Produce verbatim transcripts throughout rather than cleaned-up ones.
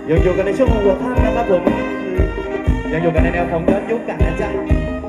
ยังอยู่กันในช่วงหัวข้ามนะครับผมยังอยู่กันในแนวของย้อนยุคกันนะจ๊ะ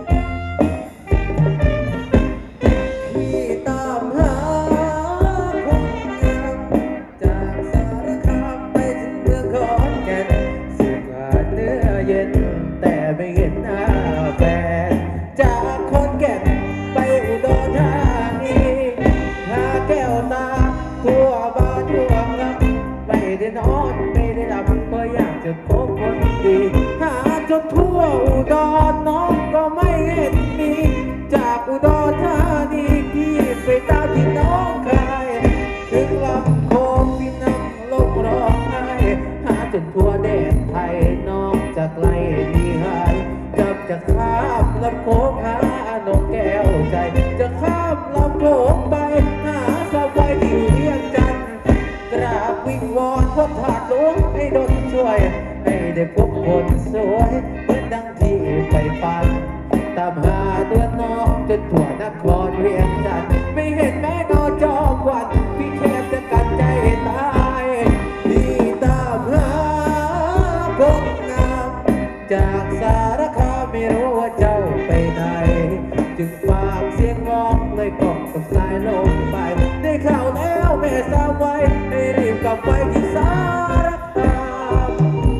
ที่ตามหาคนงามจากสารคามไปถึงเมืองขอนแก่นสุขาเนื้อเย็นแต่ไม่เห็นหน้าแฟนจากขอนแก่นไปอุดรธานีหาแก้วตาทั่วบ้านทั่วเมืองไม่ได้นอนไม่ได้หลับเพราะอยากจะพบคนดีหาจนทั่วอุดรน้องก็ไม่เห็นมีจากอุดรธานีที่ไปตามที่น้องเคยถึงลำโพงพี่นั่งลงร้องไห้หาจนทั่วแดนไทยน้องจะไกลดีหายจับจะข้ามลำโพงหานกแก้วใจจะข้ามลำโพงไปหาสาวไว้ที่เวียงจันทร์กราบวิงวอนพระธาตุหลวงให้ดลช่วยให้ได้พบคนสวยเหมือนดังที่ไปฝันตามหาเดือนน้องจนทั่วนครเวียงจันทร์ไม่เห็นแม่นอจอมวันพี่แคบจะกัดใจตายพี่ตามหาคนงามจากสารคามไม่รู้ว่าเจ้าไปไหนจึงฝากเสียงร้องเลยกล่อมกับสายลมไปได้ข่าวแล้วแม่สาวไว้ให้รีบกลับไปที่สารคาม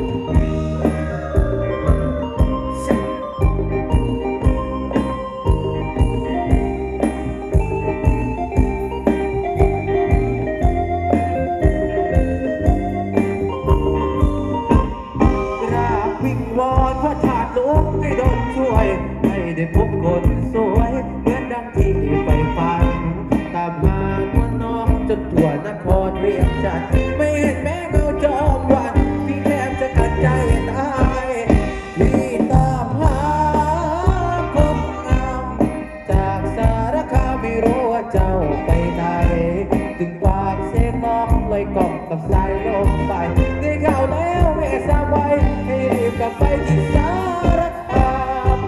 วิงวอนพระธาตุหลวงให้ดลช่วยให้ได้พบคนสวยเหมือนดังที่ไปฝันตามหาตัวน้องจนทั่วนครเวียงจันทร์ไม่เห็นแม้เงาจอมวันพี่แทบจะกัดใจตายพี่ตามหาคนงามจากสารคามไม่รู้ว่าเจ้าไปไหนถึงปากเสียงน้องเลยกล่อมกับสายลมไปได้ข่าวแล้วแม่สาวไว้ให้รีบกลับไปที่สารคาม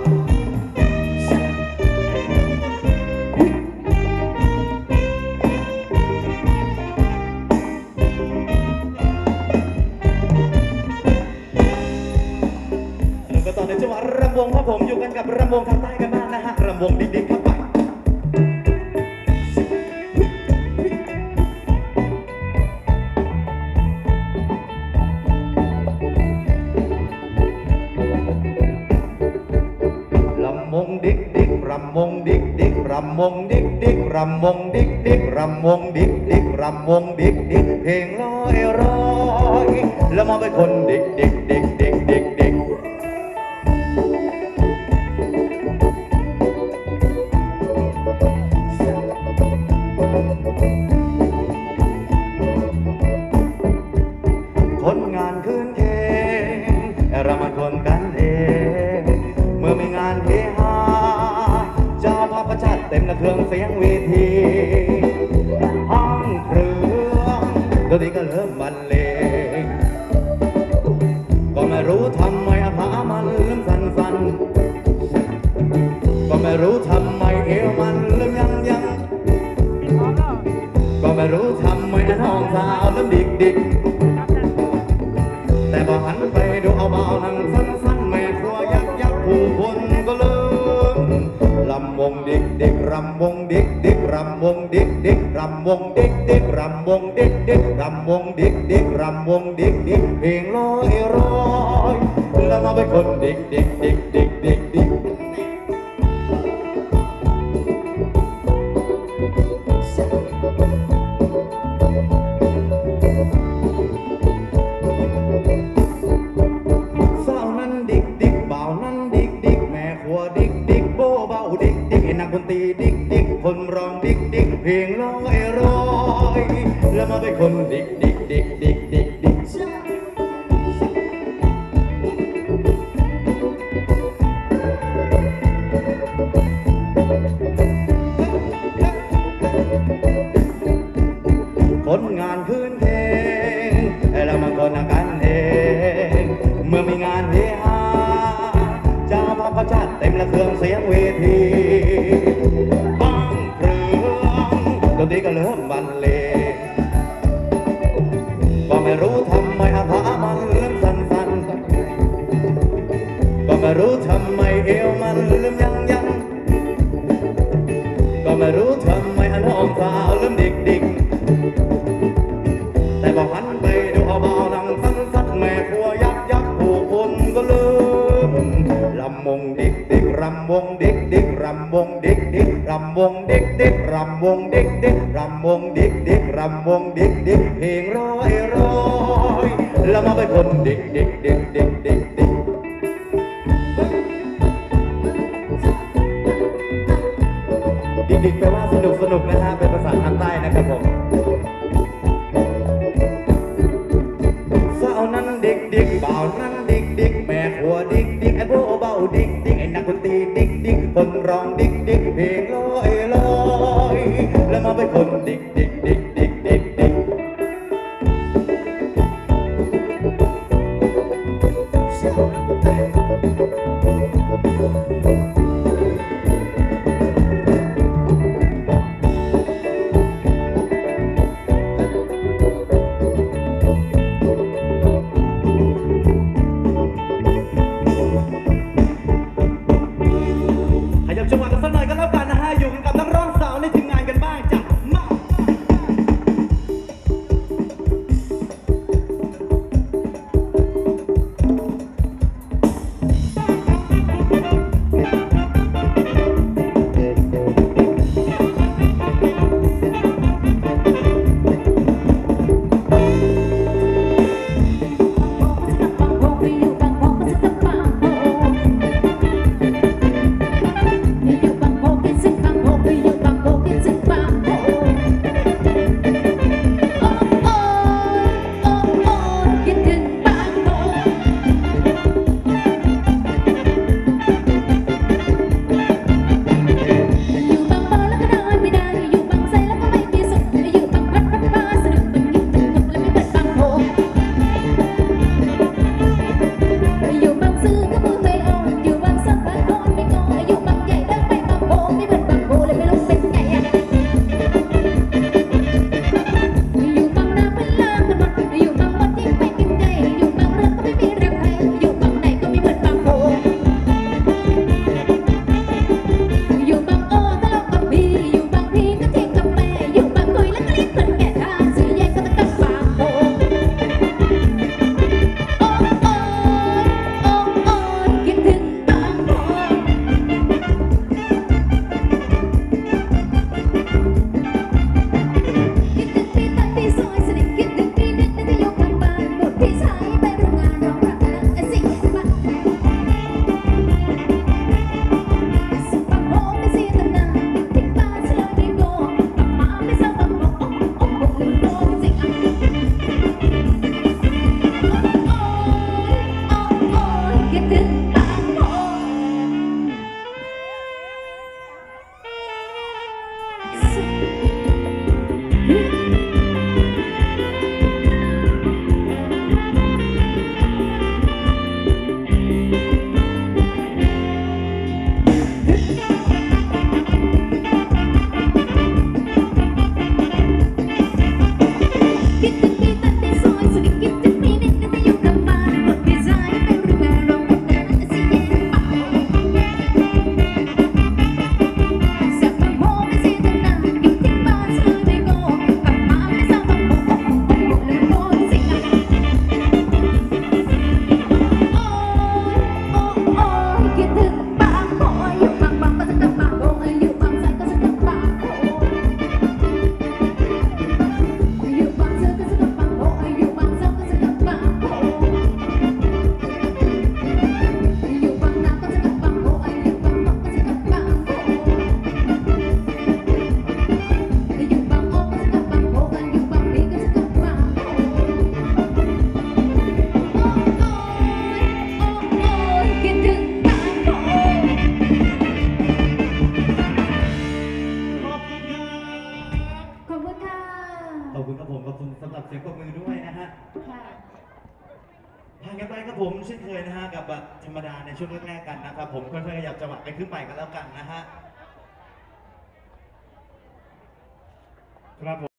สนุกกันต่อในจังหวะรำวงครับผมอยู่กันกับรำวงทางใต้กันบ้างนะฮะรำวงดิ๊กๆครับไปรำวงดิ๊กดิ๊กรำวงดิ๊กดิ๊กรำวงดิ๊กดิ๊กรำวงดิ๊กดิ๊กรำวงดิ๊กดิ๊กรำวงดิ๊กดิ๊กเพลงลอยลอยแล้วมาเป็นคนดิ๊กดิ๊กดิ๊กดิ๊กดิ๊กดิ๊กคนงานคืนเพลงเรามันคนกันเองเมื่อมีงานเฮฮาเจ้าภาพประชัดเต็มเครื่องเสียงเวทีห้องเครื่องดนตรีก็เริ่มบรรเลงก็ไม่รู้ทำไมอาภามันเริ่มสั่นสั่นก็ไม่รู้ทำไมเอวมันเริ่มยังยังก็ไม่รู้ทำไมน้องสาวเริ่มดิกดิกแต่พอหันไปดูเอาเบานั่งสั้นๆแม่ครัวยักยักผู้คนก็เริ่มลำวงดิกดิกรำวงดิกดิกรำวงดิกดิกรำวงดิกดิกรำวงดิกดิกรำวงดิกดิกรำวงดิกดิกเพลงลอยลอยแล้วมาเป็นคนดิกดิกดิกดิกดิกดิกสาวนั้นดิกดิกบ่าวนั้นดิกดิกแม่ครัวดิกดิกโบเบาดิกดิกนักดนตรีดิกดิกคนร้องดิกดิกเพลงลอยลอยแล้วมาเป็นคนดิกดิกดิกดิกดิกดิกคนงานคืนเพลงเรามาคนกันเองเมื่อมีงานเฮฮาเจ้าภาพประชัดเต็มละเครื่องเสียงเวทีห้องเครื่องดนตรีก็เริ่มบรรเลงก็ไม่รู้ทำไมอาภามันเริ่มแต่บอกหันไปดูเอาเบานังสันสัดแม่ครัวยักยักผู้คนก็ลืมลำวงดิกดิกรำวงดิกดิกรำวงดิกดิกรำวงดิกดิกรำวงดิกดิกรำวงดิกดิกรำวงดิกดิกเพลงร้อยร้อยแล้วมาเป็นคนดิกดิกดิกดิกดิกดิกดิกดิกแปลว่าสนุกสนุกนะฮะเป็นภาษาทางใต้นะครับผมสาวนั้นดิกดิกบ่าวนั้นดิกดิกแม่ขัวดิกดิกไอ้โบเบาดิกดิกไอ้นักดนตรีดิกดิกคนร้องดิกดิกเพลงลอยลอยแล้วมาเป็นคนดิกดิกดิกดิกดิกดิกขยับจังหวะกันสักหน่อยกันแล้วกันนะฮะอยู่กันกับนักร้องสาวในทีมงานกันบ้างจ้ะมาขอบคุณครับผมขอบคุณสำหรับเสียงปรบมือด้วยนะฮะผ่านกันไปครับผมเช่นเคยนะฮะกับแบบธรรมดาในช่วงแรกๆกันนะครับผมค่อยๆขยับจังหวะไปขึ้นไปกันแล้วกันนะฮะครับผม